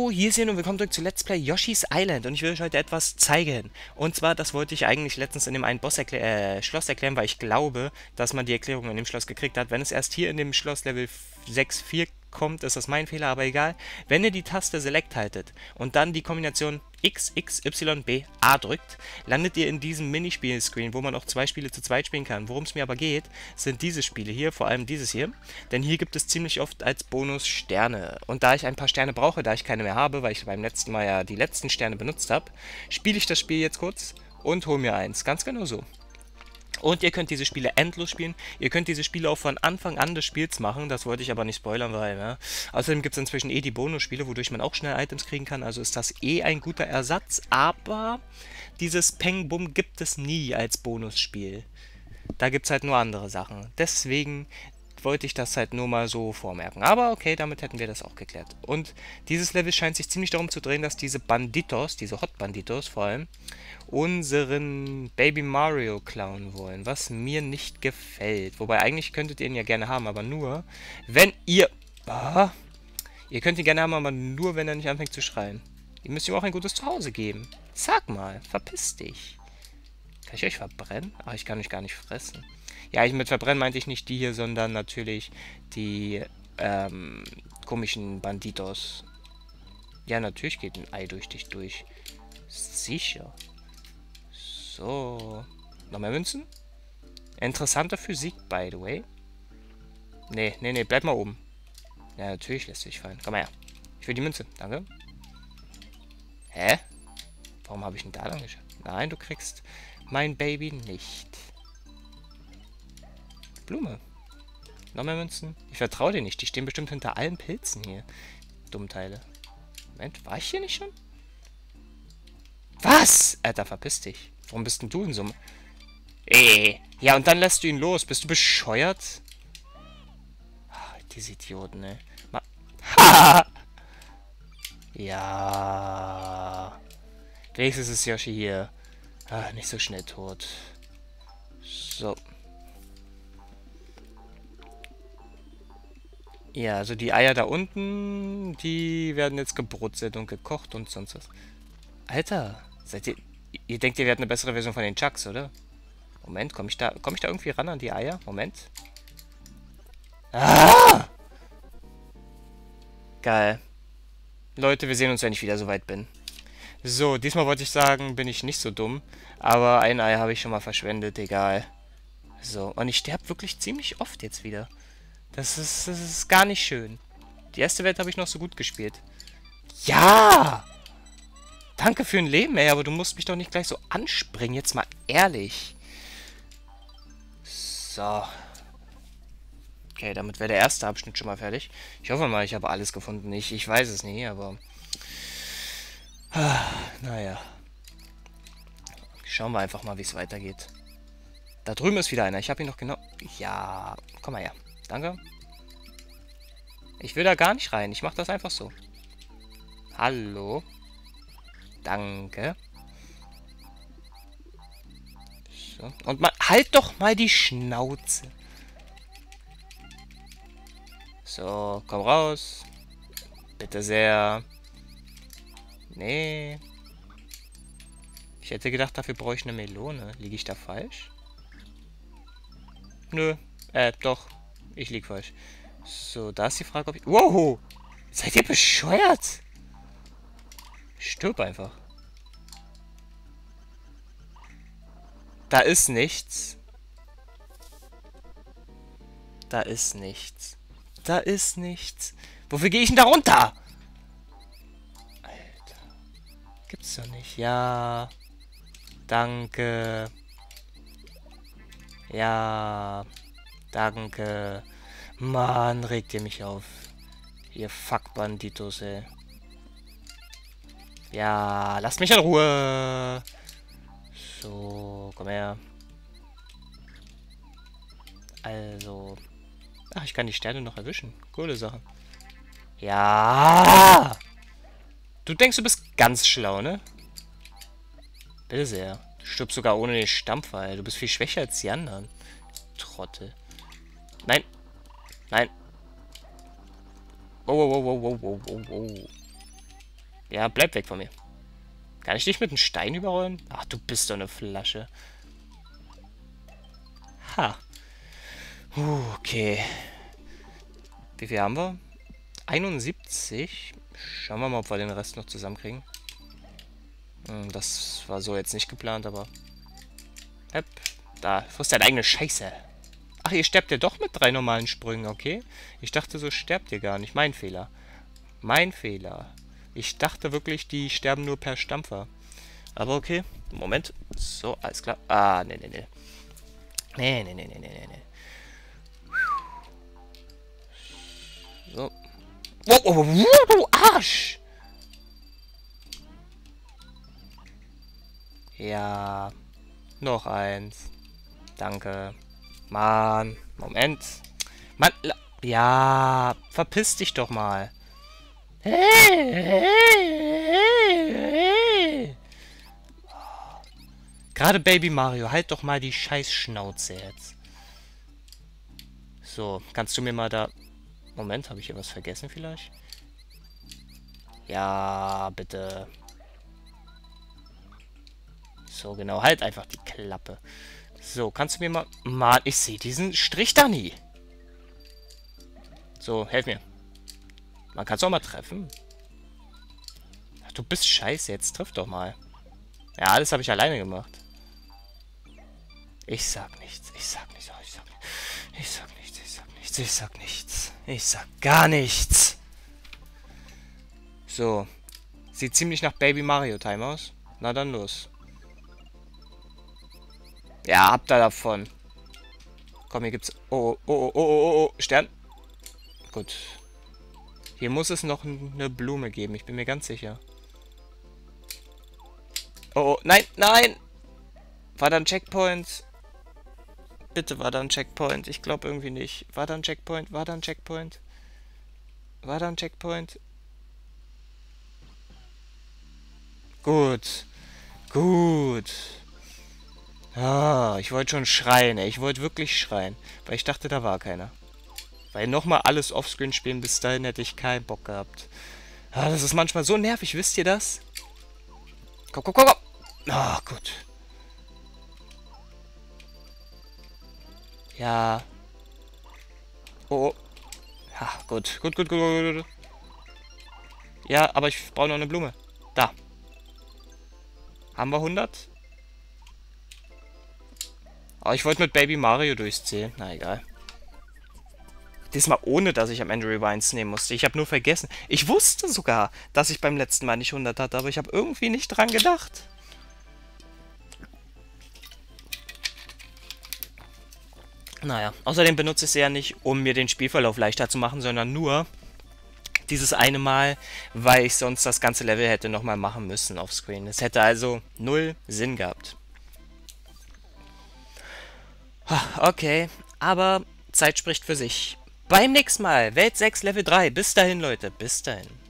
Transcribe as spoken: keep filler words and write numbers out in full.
Hallo, hier sind und willkommen zurück zu Let's Play Yoshi's Island und ich will euch heute etwas zeigen. Und zwar, das wollte ich eigentlich letztens in dem einen Boss erklä äh, Schloss erklären, weil ich glaube, dass man die Erklärung in dem Schloss gekriegt hat. Wenn es erst hier in dem Schloss Level sechs Punkt vier kommt, ist das mein Fehler, aber egal. Wenn ihr die Taste Select haltet und dann die Kombination X, X, Y, B, A drückt, landet ihr in diesem Minispiel-Screen, wo man auch zwei Spiele zu zweit spielen kann. Worum es mir aber geht, sind diese Spiele hier, vor allem dieses hier. Denn hier gibt es ziemlich oft als Bonus Sterne. Und da ich ein paar Sterne brauche, da ich keine mehr habe, weil ich beim letzten Mal ja die letzten Sterne benutzt habe, spiele ich das Spiel jetzt kurz und hole mir eins. Ganz genau so. Und ihr könnt diese Spiele endlos spielen. Ihr könnt diese Spiele auch von Anfang an des Spiels machen. Das wollte ich aber nicht spoilern, weil, ja. Außerdem gibt es inzwischen eh die Bonusspiele, wodurch man auch schnell Items kriegen kann. Also ist das eh ein guter Ersatz. Aber dieses Peng Bum gibt es nie als Bonusspiel. Da gibt es halt nur andere Sachen. Deswegen wollte ich das halt nur mal so vormerken. Aber okay, damit hätten wir das auch geklärt. Und dieses Level scheint sich ziemlich darum zu drehen, dass diese Banditos, diese Hot Banditos vor allem, unseren Baby Mario klauen wollen, was mir nicht gefällt. Wobei eigentlich könntet ihr ihn ja gerne haben, aber nur, wenn ihr... Ah, ihr könnt ihn gerne haben, aber nur, wenn er nicht anfängt zu schreien. Ihr müsst ihm auch ein gutes Zuhause geben. Sag mal, verpiss dich. Kann ich euch verbrennen? Ach, ich kann euch gar nicht fressen. Ja, ich mit verbrennen meinte ich nicht die hier, sondern natürlich die ähm, komischen Banditos. Ja, natürlich geht ein Ei durch dich durch. Sicher. So. Noch mehr Münzen? Interessanter Physik, by the way. Nee, nee, nee, bleib mal oben. Ja, natürlich lässt sich fallen. Komm mal her. Ich will die Münze. Danke. Hä? Warum habe ich ihn da lang geschafft? Nein, du kriegst mein Baby nicht. Blume. Noch mehr Münzen? Ich vertraue dir nicht. Die stehen bestimmt hinter allen Pilzen hier. Dummteile. Moment, war ich hier nicht schon? Was? Alter, verpiss dich. Warum bist denn du in so einem... Ey. Ja, und dann lässt du ihn los. Bist du bescheuert? Ach, diese Idioten, ey. Ma ha! Ja. Wenigstens ist Yoshi hier. Ah, nicht so schnell tot. So. Ja, also die Eier da unten, die werden jetzt gebrutzelt und gekocht und sonst was. Alter, seid ihr... Ihr denkt, ihr werdet eine bessere Version von den Chucks, oder? Moment, komme ich da... Komme ich da irgendwie ran an die Eier? Moment. Ah! Geil. Leute, wir sehen uns, wenn ich wieder so weit bin. So, diesmal wollte ich sagen, bin ich nicht so dumm. Aber ein Ei habe ich schon mal verschwendet, egal. So, und ich sterbe wirklich ziemlich oft jetzt wieder. Das ist, das ist gar nicht schön. Die erste Welt habe ich noch so gut gespielt. Ja! Danke für ein Leben, ey, aber du musst mich doch nicht gleich so anspringen. Jetzt mal ehrlich. So. Okay, damit wäre der erste Abschnitt schon mal fertig. Ich hoffe mal, ich habe alles gefunden. Ich, ich weiß es nie, aber... Ah, naja. Schauen wir einfach mal, wie es weitergeht. Da drüben ist wieder einer. Ich habe ihn noch genau... Ja, komm mal her. Danke. Ich will da gar nicht rein. Ich mache das einfach so. Hallo. Danke. So. Und mal... Halt doch mal die Schnauze. So, komm raus. Bitte sehr. Nee. Ich hätte gedacht, dafür brauche ich eine Melone. Liege ich da falsch? Nö. Äh, doch. Ich lieg falsch. So, da ist die Frage, ob ich... Wow! Seid ihr bescheuert? Stirb einfach. Da ist nichts. Da ist nichts. Da ist nichts. Wofür gehe ich denn da runter? Alter. Gibt's doch nicht. Ja. Danke. Ja. Danke. Mann, regt ihr mich auf. Ihr Fuck-Banditos, ey. Ja, lasst mich in Ruhe. So, komm her. Also. Ach, ich kann die Sterne noch erwischen. Coole Sache. Ja. Du denkst, du bist ganz schlau, ne? Bitte sehr. Du stirbst sogar ohne den Stampfer, ey. Du bist viel schwächer als die anderen. Trottel. Nein. Nein. Oh, oh, oh, oh, oh, oh, oh, oh. Ja, bleib weg von mir. Kann ich dich mit einem Stein überrollen? Ach, du bist doch eine Flasche. Ha. Uh, okay. Wie viel haben wir? einundsiebzig. Schauen wir mal, ob wir den Rest noch zusammenkriegen. Hm, das war so jetzt nicht geplant, aber... Hepp. Da, frisst deine eigene Scheiße. Ach, ihr sterbt ja doch mit drei normalen Sprüngen, okay? Ich dachte, so sterbt ihr gar nicht. Mein Fehler. Mein Fehler. Ich dachte wirklich, die sterben nur per Stampfer. Aber okay. Moment. So, alles klar. Ah, nee, nee, nee. Nee, nee, nee, nee, nee, nee. So. Wow, wow, wow, du Arsch! Ja. Noch eins. Danke. Mann. Moment. Mann. Ja. Verpiss dich doch mal. Gerade Baby Mario. Halt doch mal die Scheißschnauze jetzt. So. Kannst du mir mal da... Moment. Habe ich hier was vergessen vielleicht? Ja, bitte. So, genau. Halt einfach die Klappe. So, kannst du mir mal... Mann, ich sehe diesen Strich da nie. So, helf mir. Man kann es auch mal treffen. Ach, du bist scheiße. Jetzt triff doch mal. Ja, alles habe ich alleine gemacht. Ich sag nichts. Ich sag nichts. Ich sag nichts. Ich sag nichts. Ich sag nichts. Ich sag nichts. Ich sag gar nichts. So. Sieht ziemlich nach Baby Mario Time aus. Na dann los. Ja, habt ihr davon. Komm, hier gibt's... Oh, oh, oh, oh, oh, oh, Stern. Gut. Hier muss es noch eine Blume geben. Ich bin mir ganz sicher. Oh, oh, nein, nein! War da ein Checkpoint? Bitte war da ein Checkpoint. Ich glaube irgendwie nicht. War da ein Checkpoint? War da ein Checkpoint? War da ein Checkpoint? Gut. Gut. Ah, ich wollte schon schreien, ey. Ich wollte wirklich schreien. Weil ich dachte, da war keiner. Weil nochmal alles offscreen spielen, bis dahin hätte ich keinen Bock gehabt. Ah, das ist manchmal so nervig, wisst ihr das? Komm, komm, komm, komm. Ah, gut. Ja. Oh, oh. Ja, gut. Gut, gut, gut, gut, gut. Ja, aber ich brauche noch eine Blume. Da. Haben wir hundert? Oh, ich wollte mit Baby Mario durchzählen. Na, egal. Diesmal ohne, dass ich am Ende Rewinds nehmen musste. Ich habe nur vergessen. Ich wusste sogar, dass ich beim letzten Mal nicht hundert hatte, aber ich habe irgendwie nicht dran gedacht. Naja, außerdem benutze ich sie ja nicht, um mir den Spielverlauf leichter zu machen, sondern nur dieses eine Mal, weil ich sonst das ganze Level hätte nochmal machen müssen auf Screen. Es hätte also null Sinn gehabt. Okay, aber Zeit spricht für sich. Beim nächsten Mal, Welt sechs, Level drei. Bis dahin, Leute. Bis dahin.